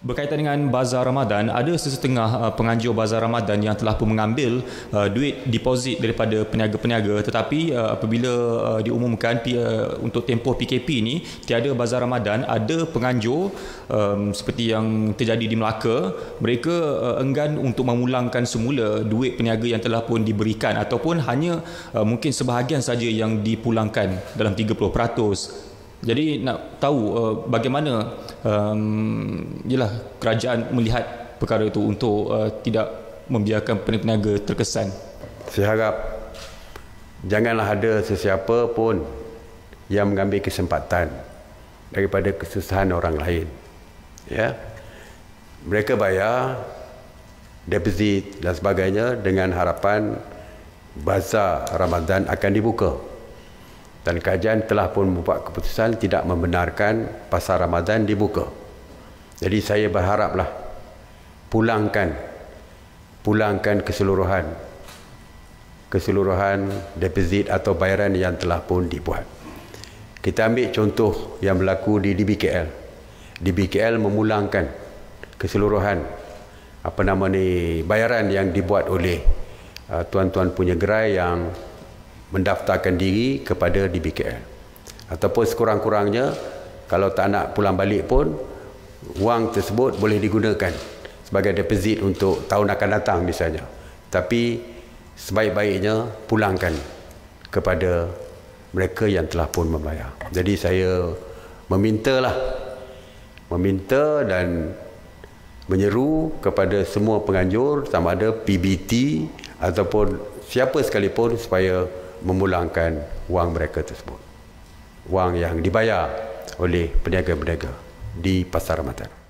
Berkaitan dengan Bazar Ramadan, ada sesetengah penganjur Bazar Ramadan yang telah pun mengambil duit deposit daripada peniaga-peniaga, tetapi apabila diumumkan untuk tempoh PKP ini tiada Bazar Ramadan, ada penganjur seperti yang terjadi di Melaka, mereka enggan untuk memulangkan semula duit peniaga yang telah pun diberikan ataupun hanya mungkin sebahagian saja yang dipulangkan dalam 30%. Jadi nak tahu bagaimana kerajaan melihat perkara itu untuk tidak membiarkan peniaga terkesan. Saya harap janganlah ada sesiapa pun yang mengambil kesempatan daripada kesusahan orang lain. Ya, mereka bayar deposit dan sebagainya dengan harapan Bazar Ramadan akan dibuka. Dan kerajaan telah pun membuat keputusan tidak membenarkan pasar Ramadan dibuka. Jadi saya berharaplah pulangkan keseluruhan deposit atau bayaran yang telah pun dibuat. Kita ambil contoh yang berlaku di DBKL. DBKL memulangkan keseluruhan bayaran yang dibuat oleh tuan-tuan punya gerai yang mendaftarkan diri kepada DBKL. Ataupun sekurang-kurangnya kalau tak nak pulang balik pun wang tersebut boleh digunakan sebagai deposit untuk tahun akan datang misalnya. Tapi sebaik-baiknya pulangkan kepada mereka yang telah pun membayar. Jadi saya meminta dan menyeru kepada semua penganjur sama ada PBT ataupun siapa sekalipun supaya memulangkan wang mereka tersebut, wang yang dibayar oleh peniaga-peniaga di Pasar Ramadan.